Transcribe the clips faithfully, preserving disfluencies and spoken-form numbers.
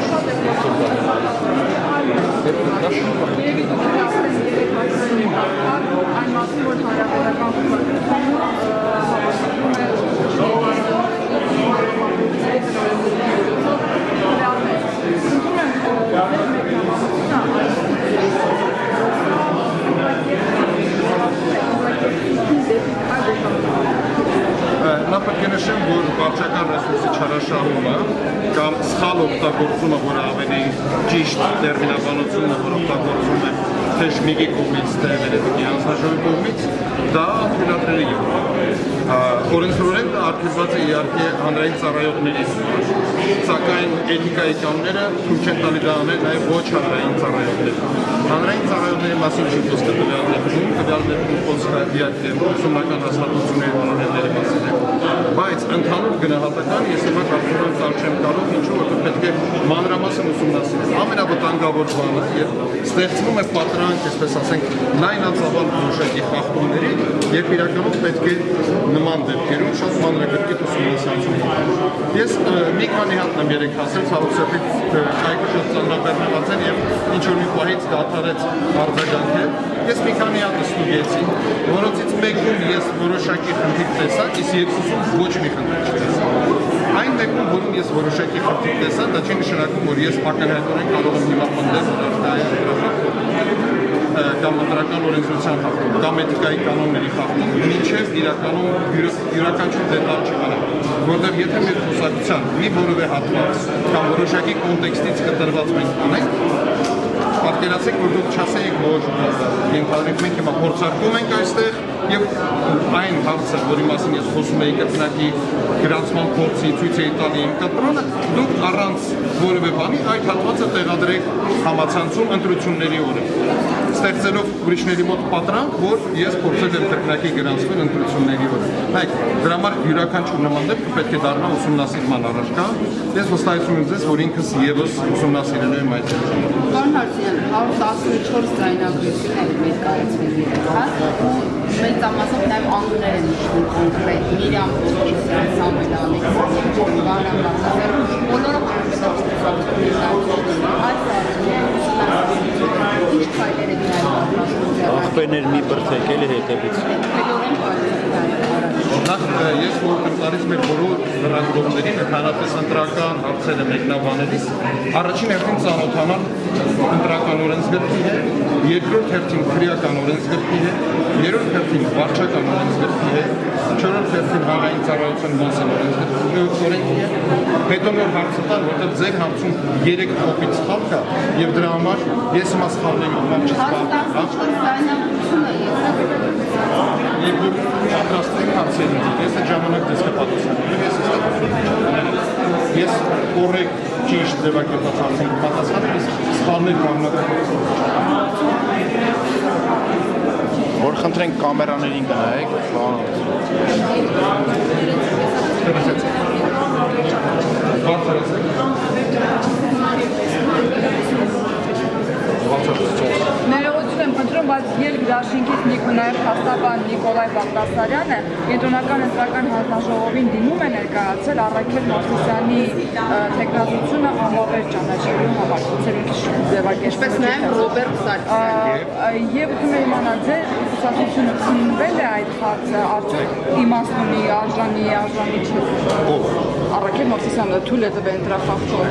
Նախնշեմ, որ վարչական ռեսուրսի չարաշահումը կամ սխալ օգտագործումը, որը ավելի ճիշտ տերմինաբանությունը, որ օգտագործում է թե շմիգի կողմից, թե վերևի հանձնաժողովի կողմից, դա թույլատրելի է։ Օրենսդրորեն դա արգելված է իհարկե հանրային ծառայողների համար, սակայն էթիկայի կանոնները թույլ չեն տալի դա անել նաև ոչ հանրային ծառայողների։ Հանրային ծառայողների մասին չի խոսքը տվյալ ներկայացնում, տվյալ ներկայացնում խոսքը իհարկե ուսումնական հաստատությունների մանրամասների մասին է, բայց ընդհանուր գնահատական ես հիմա կարծում տալ չեմ կարող, ինչու որտեղ պետք է մանրամասն ուսումնասիրել։ Ամենավտանգավոր բանը եւ ստեղծվում է պատրանք, այսպես ասենք, լայնածավալ որոշակի խախտումների, երբ իրականում պետք է նման դեպքերում շատ մանրակրկիտ ուսումնասիրություն։ Ես մի քանի հատ եմ երեք ասել, ցավոքսեփի կայքը շատ ծանրաբեռնված էր եւ ինչ որ մի պահից դադարեց արձագանքել։ Ես մի քանի հատ ստուգեցի, որոնցից մեկում ես որոշակի խնդիր տեսա, իսկ երկուսում ոչ մի խնդիր չտեսա։ Այն մեկում, որում ես որոշակի խնդիր տեսա, դա չի նշանակում, որ ես ակնհայտորեն կարող եմ հիմա պնդել, որ դա է կամ ընտրական օրենսդրության խախտում, կամ էթիկայի կանոնների խախտում, մինչև իրականում յուրաքանչյուր դետալ չկանա, որտեղ եթե մեր խոսակցության մի որևէ հատված կամ որոշակի կոնտեքստից կտրված մենք անենք, պատկերացեք, որ դուք չասեիք, որ ենթադրենք մենք հիմա փորձարկում ենք այստեղ եւ այն հարցը, որի մասին ես խոսում եի կրկնակի գրանցման փորձի ցույց էի տալի իմ կտրոնը, դուք առանց որևէ բանի այդ հատվածը տեղադրեք համացանցում ընտրությունների օրը, ստեղծելով ուրիշների մոտ պատրանք, որ ես փորձել եմ կրկնակի գրանցվել ընտրությունների օրը։ Նայեք, դրա համար յուրաքանչյուր նման դեպքը պետք է դառնա ուսումնասիրման առարկա։ Ես վստահեցնում եմ ձեզ, որ ինքս եւս ուսումնասիրելու եմ այդ հարցը։ Պարոն Հարությունյան, հարյուր տասնչորս ձայնագրություններ մեր կայացվել հա, մեծամասամբ նաև անուններ են նշվում կոնկրետ, Միրյամ Պողոսյան, Սամվել Ալեքսանյան, Վահրամ Բաղդասարյան, բոլորը հանրապետությունների այս ինչ քայլեր են աղբերներ մի բրդեք էլի հետևից։ Նախ ես որ կտարից մեր բոլոր լրագրողներին ընդհանրապես ընտրական հարցերը մեկնաբանելիս առաջին հերթին ծանոթանալ ընտրական օրենսգրքի հետ, երկրորդ հերթին քրեական օրենսգրքի հետ, երրորդ հերթին վարչական օրենսգրքի հետ, չորրորդ հերթին հանրային ծառայության մասին օրենքի հետ, հետո նոր հարցը տալ, որտեղ ձեր հարցում երեք կոպիտ սխալ կա եւ դրա համար ես հիմա սխալների համար Եվ դուք պատրաստեք հարցերին, ես այդ ժամանակ դες կպատասխանեմ, ես ես կորեկտ ճիշտ ձևակերպված հարցերին պատասխանեմ, իսկ սխալներ կանոնակապ։ Որ խնդրենք կամերաներին գնայեք, Ներողություն եմ խնդրում, բայց ելք դաշինքից նաև փաստաբան Նիկոլայ Բաղդասարյանը կենտրոնական ընտրական հանձնաժողովին դիմում է ներկայացել Առաքել Մարտիրոսյանի թեկնածությունը անվավեր ճանաչելու համար, ինչպես նաև Ռոբերտ Սարգսյանը։ Եվ ուզում եմ իմանալ, ձեր կուսակցությունը քննվել է այդ հարցը, արդյոք իմաստ ունի, արժանի է, արժանի չի։ Առաքել Մարտիրոսյանը թույլ է տվել ընտրախախտում։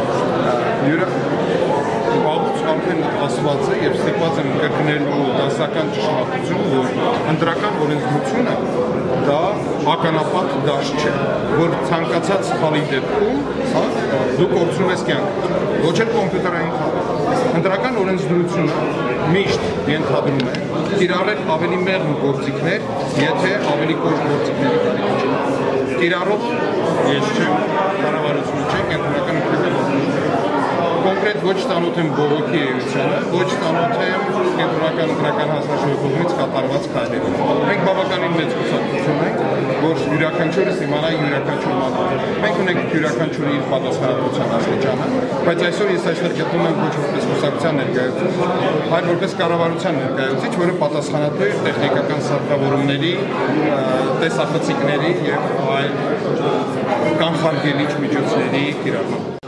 Բաղուց արդեն ասված է և ստիպված եմ կրկնելու դասական ճշմարտություն, որ ընտրական օրենսդրությունը դա ականապատ դաշտ չէ, որ ցանկացած սխալի դեպքում դու կորցնում ես կյանք, ոչ էլ կոմպյուտերային խաղ։ Ընտրական օրենսդրությունը միշտ ենթադրում է կիրառել ավելի մեղմ գործիքներ, եթե ավելի կոշտ գործիքների կիրառել։ Կիրառող ես չեմ, կառավարությունը չէ, կենտրոնական ընտրական կոնկրետ ոչ ծանոթ եմ բողոքի էությանը, ոչ ծանոթ եմ կենտրոնական ընտրական հանձնաժողովի կողմից կատարված քայլերին։ Մենք բավականին մեծ կուսակցություն ենք, որ յուրաքանչյուրս իմանա յուրաքանչյուր մատուցել։ Մենք ունենք յուրաքանչյուրի իր պատասխանատվության աստիճանը, բայց այսօր ես այստեղ գտնում եմ ոչ որպես կուսակցության ներկայացուցիչ, այլ որպես կառավարության ներկայացուցիչ, որը պատասխանատու է տեխնիկական սարքավորումների, տեսախցիկների եւ այլ կանխարգելիչ միջոցների կիրառմամբ։